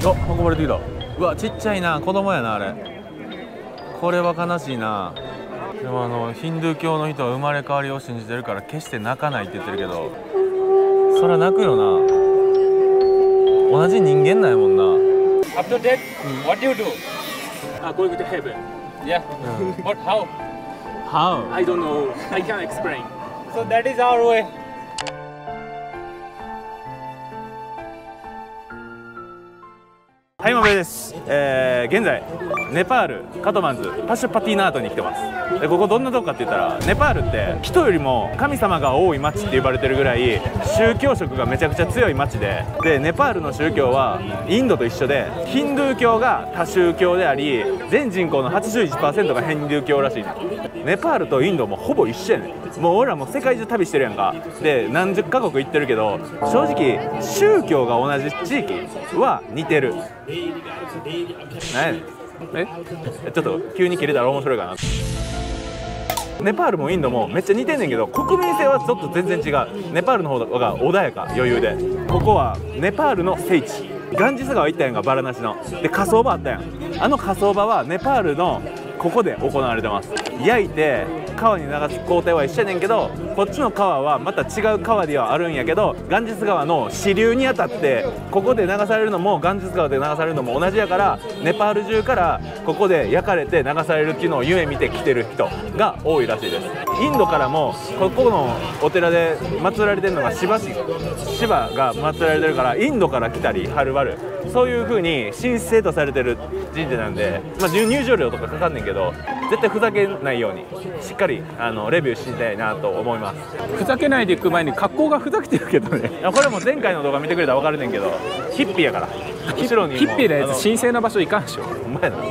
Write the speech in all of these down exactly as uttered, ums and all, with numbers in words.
あ、運ばれてきた。うわ、ちっちゃいな、子供やなあれ。これは悲しいな。でもあのヒンドゥー教の人は生まれ変わりを信じてるから決して泣かないって言ってるけど、そりゃ泣くよな。同じ人間なんやもんな。 After that, what do you do? Uh, going to heaven. Yeah. What? How? How? I don't know. I can't explain. So that is our way. はい、まべです。えー、現在ネパールカトマンズパシュパティナートに来てます。でここどんなとこかって言ったら、ネパールって人よりも神様が多い町って呼ばれてるぐらい宗教色がめちゃくちゃ強い町で、でネパールの宗教はインドと一緒でヒンドゥー教が多宗教であり、全人口の はちじゅういちパーセント がヒンドゥー教らしいの。ネパールとインドもほぼ一緒やねん。もう俺らも世界中旅してるやんか。で何十カ国行ってるけど、正直宗教が同じ地域は似てる。何やねん。えちょっと急に切れたら面白いかな。ネパールもインドもめっちゃ似てんねんけど、国民性はちょっと全然違う。ネパールの方が穏やか、余裕で。ここはネパールの聖地、ガンジス川行ったやんか、バラナシの。で火葬場あったやん。あの火葬場はネパールのここで行われてます。焼いて川に流す工程は一緒やねんけど、こっちの川はまた違う川ではあるんやけど、ガンジス川の支流にあたってここで流されるのもガンジス川で流されるのも同じやから、ネパール中からここで焼かれて流されるっていうのを夢見て来てる人が多いらしいです。インドからもここのお寺で祀られてるのがシバシシバが祀られてるから、インドから来たりはるばるそういう風に神聖とされてる神社なんで、まあ、入場料とかかかんねんけど、絶対ふざけないようにしっかりあのレビューしたいなと思います。 ふざけないで行く前に格好がふざけてるけどね。 これも前回の動画見てくれたら分かるねんけど、ヒッピーやから後ろにもヒッピーなやつ神聖な場所行かんでしょ。 お前な。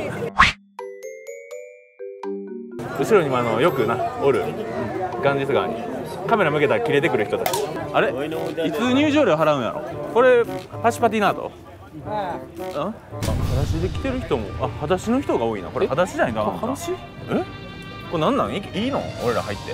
後ろにもあのよくなおるガンジス川にカメラ向けたら切れてくる人たち。あれいつ入場料払うんやろ。これパシュパティナート。うん、裸足で来てる人も、あ、裸足の人が多いな。これ裸足じゃないな。 裸足？ え？これなんなん？いいの？俺ら入って。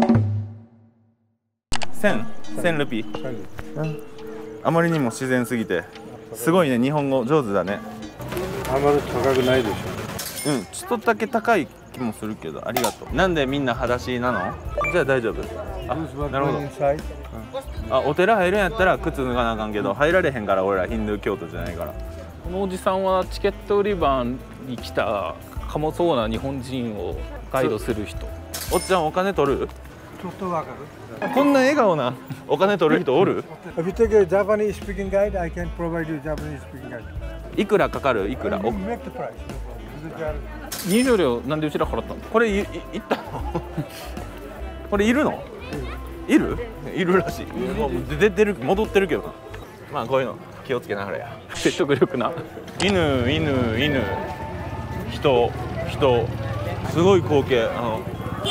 千千ルピー。うん、あまりにも自然すぎて、すごいね、日本語上手だね。 あまり高くないでしょ。うん、ちょっとだけ高い気もするけど、ありがとう。なんでみんな裸足なの？じゃあ大丈夫。あ、なるほど。あ、お寺入るんやったら靴脱がなあかんけど、入られへんから。俺らヒンドゥー教徒じゃないから。 このおじさんはチケット売り場に来たかもそうな日本人をガイドする人。 おっちゃんお金取る？ ちょっとわかる。 こんな笑顔なお金取る人おる？ If you take a Japanese speaking guide, I can provide you Japanese speaking guide. いくらかかる？いくら？ You make the price. 入場料なんでうちら払ったの？ これい、い、いったの？これいるの？いる？いるらしい。もう出てる、戻ってるけどな。まあこういうの気をつけながらや。 説得力な。 犬犬犬人人すごい光景。あの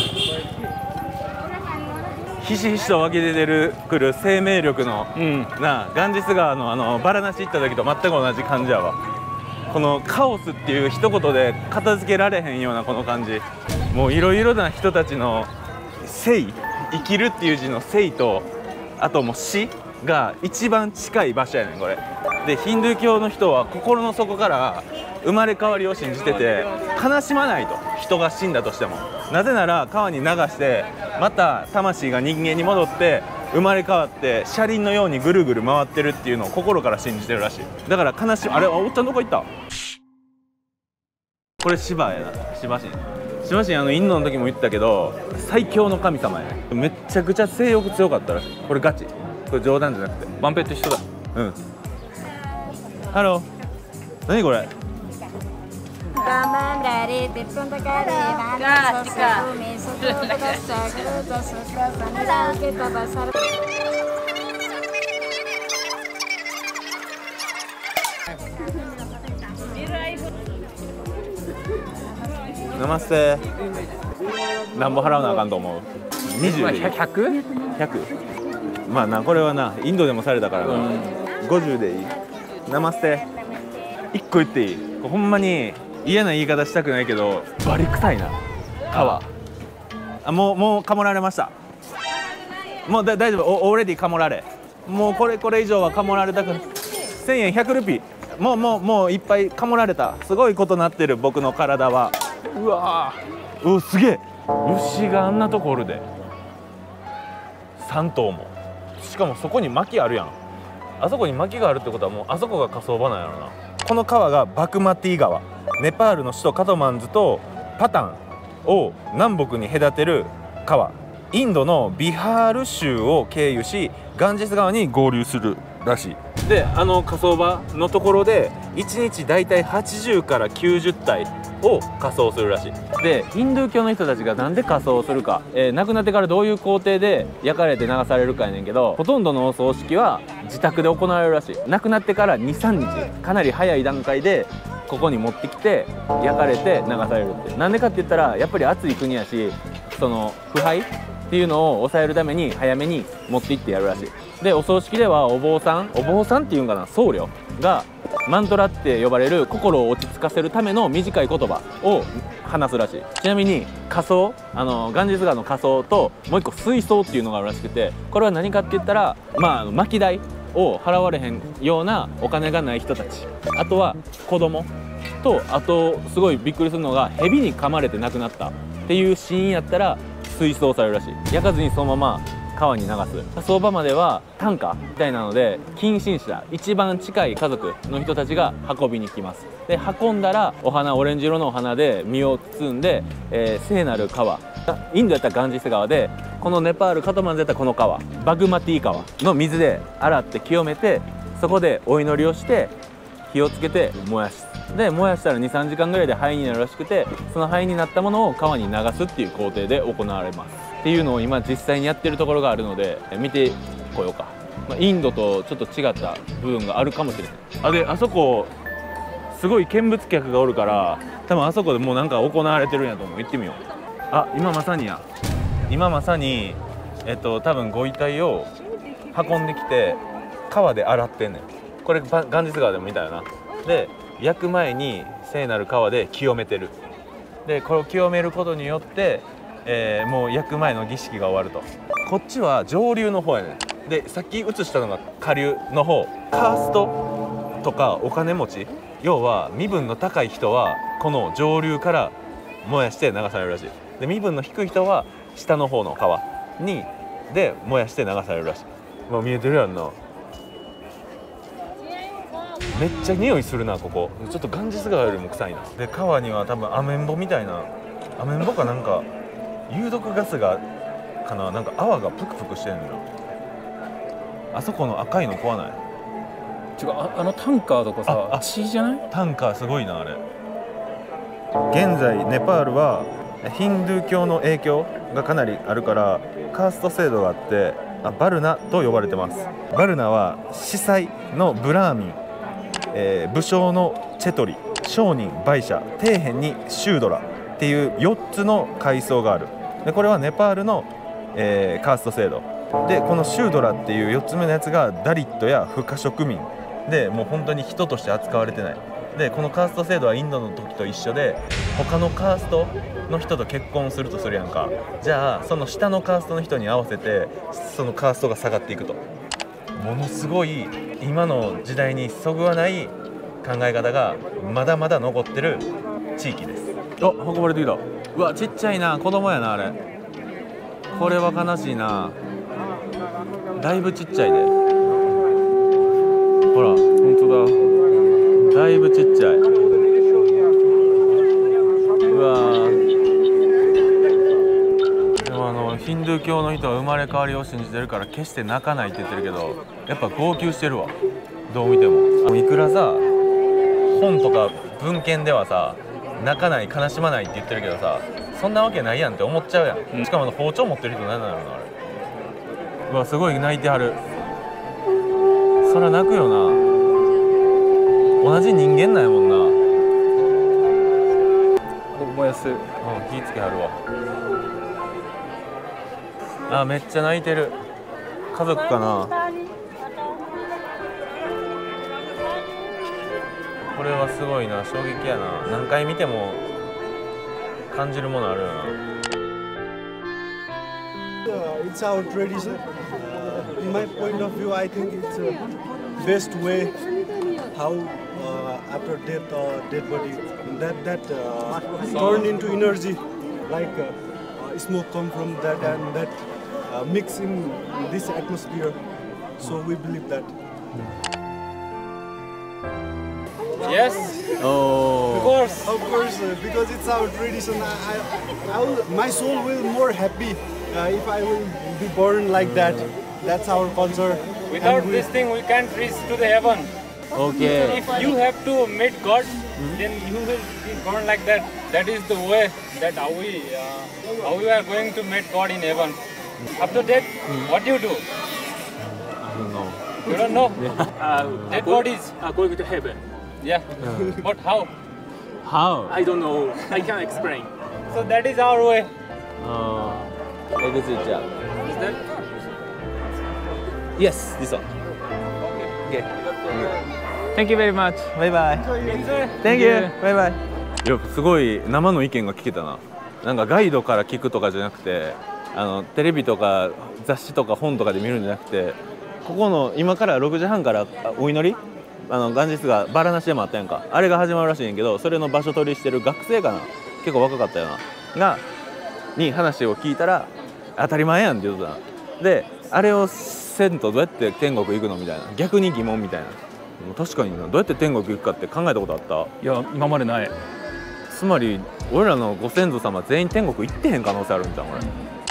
ひしひしと湧き出てるくる生命力の、うん、なあガンジス川のあのバラナシ行った時と全く同じ感じやわ。このカオスっていう一言で片付けられへんようなこの感じ。もういろいろな人たちの生、生きるっていう字の生と、あともう死が一番近い場所やねんこれで。ヒンドゥー教の人は心の底から生まれ変わりを信じてて、悲しまないと、人が死んだとしても。なぜなら川に流してまた魂が人間に戻って生まれ変わって車輪のようにぐるぐる回ってるっていうのを心から信じてるらしい。だから悲しみ、あれ、おっちゃんどこ行った？これシバやな。シバ神。シバ神、あのインドの時も言ったけど最強の神様やね。めっちゃくちゃ性欲強かったらしい。これガチ、これ冗談じゃなくて。 バンペと一緒だ。 うん。ハロー。何これ？ナマステ。何ぼ払わなあかんと思う？にじゅうでいい？ ひゃく？ ひゃく？ まあな、これはなインドでもされたからな。ごじゅうでいい？ナマステ。いっこ言っていい？ほんまに嫌な言い方したくないけどバリ臭いな川。あ、もうもうかもられました。もうだ大丈夫。オーレディかもられ。もうこれこれ以上はかもられたくない。せんえん、ひゃくルピー。 もうもうもういっぱいかもられた。すごいことなってる僕の体は。 うわー、うすげえ。牛があんなとこおるで。さん頭も。しかもそこに薪あるやん。あそこに薪があるってことはもうあそこが火葬場なんやろな。この川がバクマティ川、ネパールの首都カトマンズとパタンを南北に隔てる川。インドのビハール州を経由しガンジス川に合流するらしい。であの火葬場のところでいちにちだいたいはちじゅうからきゅうじゅったいを火葬するらしい。でヒンドゥー教の人たちがなんで火葬するか、えー、亡くなってからどういう工程で焼かれて流されるかやねんけど、ほとんどのお葬式は自宅で行われるらしい。亡くなってからにさんにちかなり早い段階でここに持ってきて焼かれて流されるって。なんでかって言ったらやっぱり暑い国やし、その腐敗っていうのを抑えるために早めに持って行ってやるらしい。でお葬式ではお坊さんお坊さんっていうんかな、僧侶がマントラって呼ばれる心を落ち着かせるための短い言葉を話すらしい。ちなみに火葬、あのガンジス川の火葬ともう一個水葬っていうのがあるらしくて、これは何かって言ったら、まあ薪代を払われへんようなお金がない人たち、あとは子供と、あとすごいびっくりするのが蛇に噛まれて亡くなったっていうシーンやったら水葬されるらしい。焼かずにそのまま川に流す。火葬場までは担架みたいなので近親者、一番近い家族の人たちが運びに来ます。で運んだらお花、オレンジ色のお花で身を包んで、えー、聖なる川、インドやったらガンジス川で、このネパールカトマンズやったらこの川バグマティ川の水で洗って清めて、そこでお祈りをして火をつけて燃やす。で燃やしたらにさんじかんぐらいで灰になるらしくて、その灰になったものを川に流すっていう工程で行われますっていうのを今実際にやってるところがあるので見てこようか。まあ、インドとちょっと違った部分があるかもしれない。あであそこすごい見物客がおるから、多分あそこでもうなんか行われてるんやと思う。行ってみよう。あ今まさにや今まさにえっと多分ご遺体を運んできて川で洗ってんねん。これガンジス川でも見たよな。で焼く前に聖なる川で清めてる。でこれを清めることによって、えー、もう焼く前の儀式が終わると。こっちは上流の方やねん。でさっき映したのが下流の方。カーストとかお金持ち、要は身分の高い人はこの上流から燃やして流されるらしい。で身分の低い人は下の方の川にで燃やして流されるらしい。もう見えてるやんな。めっちゃ匂いするなここ。ちょっとガンジス川よりも臭いな。で川には多分アメンボみたいな、アメンボかなんか有毒ガスがかな、なんか泡がプクプクしてんのよ。あそこの赤いの怖ない？ 違う、あ, あのタンカーとかさ、血じゃない？ タンカーすごいなあれ。現在ネパールはヒンドゥー教の影響がかなりあるからカースト制度があって、あバルナと呼ばれてます。バルナは司祭のブラーミン、えー、武将のチェトリ、商人、売者、底辺にシュードラっていうよっつの階層がある。でこれはネパールの、えー、カースト制度で、このシュードラっていうよっつめのやつがダリットや不可植民で、もう本当に人として扱われてない。でこのカースト制度はインドの時と一緒で、他のカーストの人と結婚するとするやんか。じゃあその下のカーストの人に合わせてそのカーストが下がっていくと。ものすごい今の時代にそぐわない考え方がまだまだ残ってる地域です。あ、運ばれてきた。うわちっちゃいな、子供やなあれ。これは悲しいな。だいぶちっちゃいで。ほら本当だ、だいぶちっちゃい。うわでもあのヒンドゥー教の人は生まれ変わりを信じてるから決して泣かないって言ってるけど、やっぱ号泣してるわ、どう見ても。いくらさ本とか文献ではさ泣かない、悲しまないって言ってるけどさ、そんなわけないやんって思っちゃうやん、うん、しかも包丁持ってる人何なのあれ。うわすごい泣いてはる。そりゃ泣くよな、同じ人間なんやもんな。 燃やす。うん、 気ぃつけはるわ。あ、めっちゃ泣いてる。家族かな。これはすごいな、衝撃やな。何回見ても感じるものあるよな。 It's our tradition. In my point of view, I think it's the best way how uh, after death, uh, dead body, that that uh, turn into energy, like uh, uh, smoke come from that and that uh, mix in this atmosphere. So we believe that. Yes, Oh. of course. Of course, uh, because it's our tradition. I, I, I will, my soul will more happy uh, if I will be born like that. That's our culture. Without And we- this thing, we can't reach to the heaven. Okay. If you have to meet God, then you will be born like that. That is the way that how we, uh, how we are going to meet God in heaven. After that, what do you do? I don't know. You don't know. Uh, Dead bodies. are going to heaven. Yeah. But how? How? I don't know. I can't explain. So that is our way. Uh, exit job. Is that? Yes, this one. Okay. Thank you very much. Bye bye. Enjoy. Thank you. Bye bye. いやすごい生の意見が聞けたな。なんかガイドから聞くとかじゃなくて、あのテレビとか雑誌とか本とかで見るんじゃなくて、ここの今からろくじはんからお祈り、あの元日がバラなしでもあったやんか、あれが始まるらしいんやけど、それの場所取りしてる学生かな、結構若かったよながに話を聞いたら当たり前やんって言うとったな。であれをせんとどうやって天国行くのみたいな、逆に疑問みたいな。確かにな、どうやって天国行くかって考えたことあった？ いや、今までない。 つまり俺らのご先祖様全員天国行ってへん可能性あるんじゃん俺。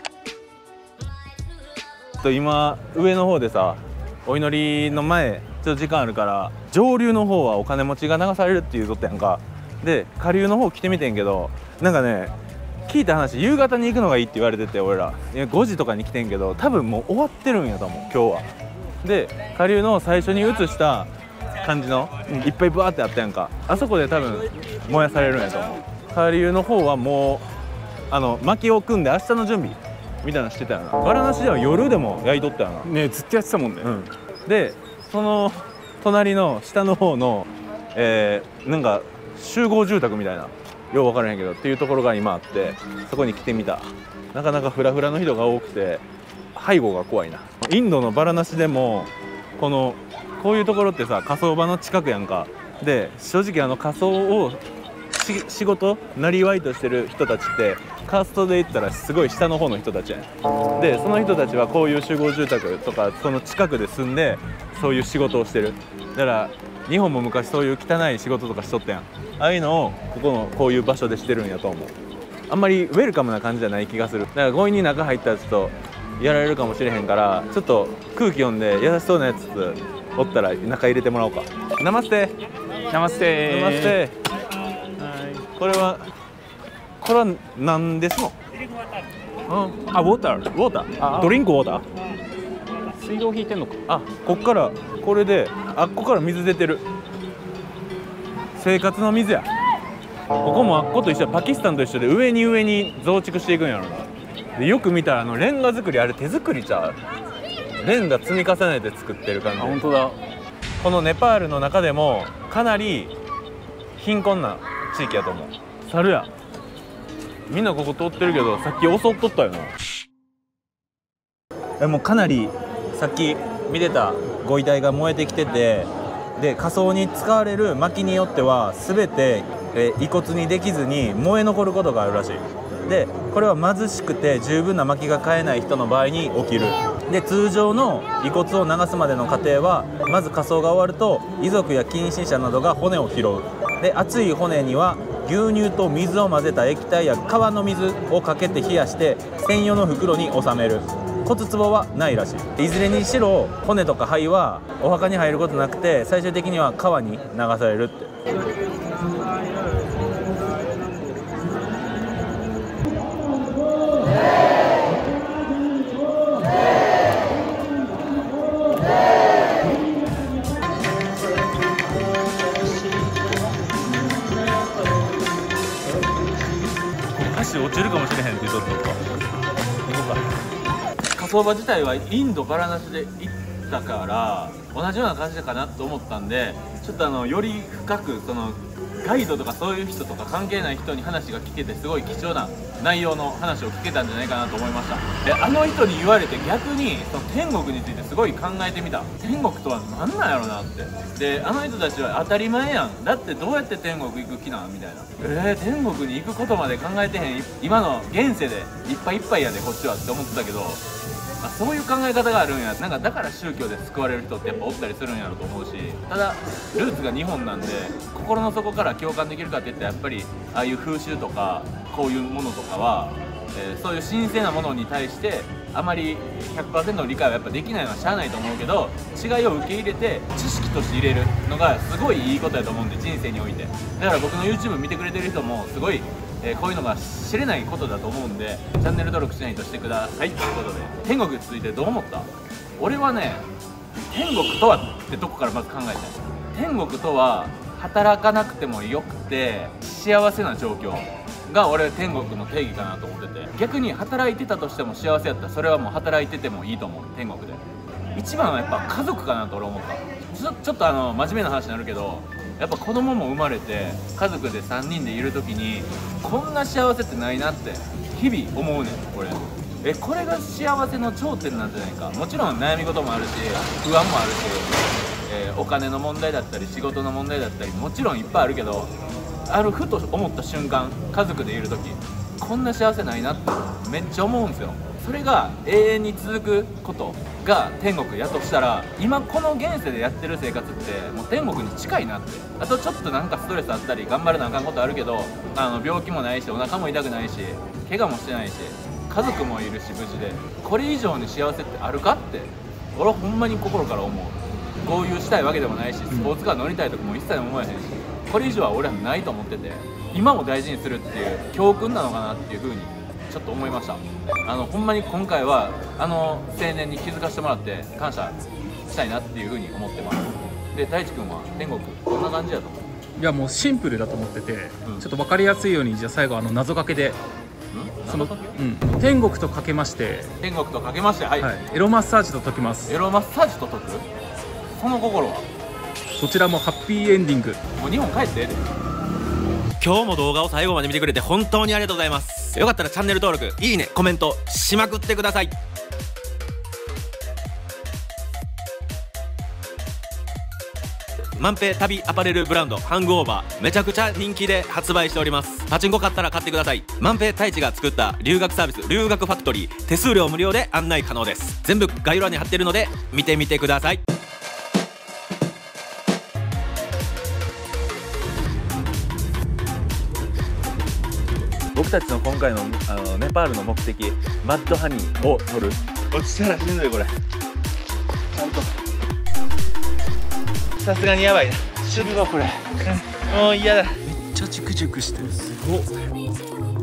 と今上の方でさ、お祈りの前ちょっと時間あるから上流の方はお金持ちが流されるっていうとったやんか。で下流の方来てみてんけど、なんかね聞いた話夕方に行くのがいいって言われてて、俺らいやごじとかに来てんけど多分もう終わってるんやと思う今日は。で下流の最初に映した感じのいっぱいブワーってあったやんか、あそこで多分燃やされるんやと思う。下流の方はもうあの薪を組んで明日の準備みたいなのしてたよな。バラなしでは夜でも焼いとったよな。 ね、ずっとやってたもんね。 うん、でその隣の下の方の、えー、なんか集合住宅みたいな、よう分からへんけどっていうところが今あって、そこに来てみた。なかなかフラフラの人が多くて背後が怖いな。インドのバラなしでもこのこういうところってさ、火葬場の近くやんか。で正直あの火葬をし仕事なりわいとしてる人たちってカーストで言ったらすごい下の方の人たちやねん。でその人たちはこういう集合住宅とかその近くで住んでそういう仕事をしてる。だから日本も昔そういう汚い仕事とかしとったやん。ああいうのをここのこういう場所でしてるんやと思う。あんまりウェルカムな感じじゃない気がする。だから強引に中入ったらちょっとやられるかもしれへんから、ちょっと空気読んで優しそうなやつおったら中入れてもらおうか。ナマステナマステ。 ナマステ。これはこれは何ですの？ うん、あ、ウォーター。 ウォーター。 あドリンクウォーター。 水道引いてんのか。 あ、こっからこれであっこから水出てる。生活の水や。ここもあっこと一緒、パキスタンと一緒で上に上に増築していくんやろな。でよく見たらあのレンガ作り、あれ手作りちゃう？レンガ積み重ねて作ってる感じ。 あ、本当だ。 このネパールの中でもかなり貧困な地域やと思う。猿や。みんなここ通ってるけどさっき襲っとったよな。えもうかなりさっき見てたご遺体が燃えてきてて、で火葬に使われる薪によっては全てえ遺骨にできずに燃え残ることがあるらしい。でこれは貧しくて十分な薪が買えない人の場合に起きる。で通常の遺骨を流すまでの過程はまず火葬が終わると遺族や近親者などが骨を拾う。で熱い骨には牛乳と水を混ぜた液体や川の水をかけて冷やして専用の袋に収める。骨壺はないらしい。いずれにしろ骨とか灰はお墓に入ることなくて最終的には川に流されるって。足落ちるかもしれへんってちょっと火葬場自体はインドバラなしで行ったから同じような感じかなと思ったんで、ちょっとあのより深くそのガイドとかそういう人とか関係ない人に話が聞けてすごい貴重な内容の話を聞けたんじゃないかなと思いました。であの人に言われて逆にその天国についてすごい考えてみた。天国とは何なんやろなって。であの人たちは当たり前やん、だってどうやって天国行く気なんみたいな。えー、天国に行くことまで考えてへん今の現世でいっぱいいっぱいやでこっちはって思ってたけど、あそういう考え方があるんや。なんかだから宗教で救われる人ってやっぱおったりするんやろと思うし、ただルーツが日本なんで心の底から共感できるかっていったらやっぱりああいう風習とかこういうものとかは、えー、そういう神聖なものに対してあまり ひゃくパーセント の理解はやっぱできないのはしゃあないと思うけど、違いを受け入れて知識として入れるのがすごいいいことやと思うんで、人生において。だから僕の YouTube 見てくれてる人もすごいえー、こういうのが知れないことだと思うんで、チャンネル登録しないとしてくださいということで、天国についてどう思った？俺はね、天国とはってとこからまず考えたい。天国とは働かなくてもよくて幸せな状況が俺は天国の定義かなと思ってて、逆に働いてたとしても幸せやったらそれはもう働いててもいいと思う。天国で一番はやっぱ家族かなと俺思った。ちょ、ちょっとあの真面目な話になるけど、やっぱ子供も生まれて家族でさんにんでいる時にこんな幸せってないなって日々思うねん。これえこれが幸せの頂点なんじゃないか。もちろん悩み事もあるし不安もあるし、えー、お金の問題だったり仕事の問題だったりもちろんいっぱいあるけど、あるふと思った瞬間家族でいる時こんな幸せないなってめっちゃ思うんですよ。それが永遠に続くことが天国やとしたら、今この現世でやってる生活ってもう天国に近いなって。あとちょっとなんかストレスあったり頑張らなあかんことあるけど、あの病気もないしお腹も痛くないし怪我もしてないし家族もいるし無事で、これ以上に幸せってあるかって俺はほんまに心から思う。豪遊したいわけでもないしスポーツカー乗りたいとかも一切思えへんし、これ以上は俺はないと思ってて、今を大事にするっていう教訓なのかなっていう風にちょっと思いました。あのほんまに今回はあの青年に気づかせてもらって感謝したいなっていう風に思ってます。で太一君は天国どんな感じやと思う？ いやもうシンプルだと思ってて、 うん、 ちょっと分かりやすいようにじゃあ最後あの謎かけで、その、うん、天国とかけまして天国とかけまして、はい、 はい、エロマッサージと解きます。 エロマッサージと解く？その心はそちらもハッピーエンディング。 もう日本帰ってええで。 今日も動画を最後まで見てくれて本当にありがとうございます。よかったらチャンネル登録、いいね、コメントしまくってください。万平旅アパレルブランドハングオーバー、めちゃくちゃ人気で発売しております。パチンコ買ったら買ってください。万平太一が作った留学サービス留学ファクトリー、手数料無料で案内可能です。全部概要欄に貼ってるので見てみてください。 僕たちの今回の、あのネパールの目的マッドハニーを取る。落ちたらしんどいこれ。ちゃんとさすがにやばいな。死ぬわこれ。もう嫌だ。 めっちゃチクチクしてる。すごっ。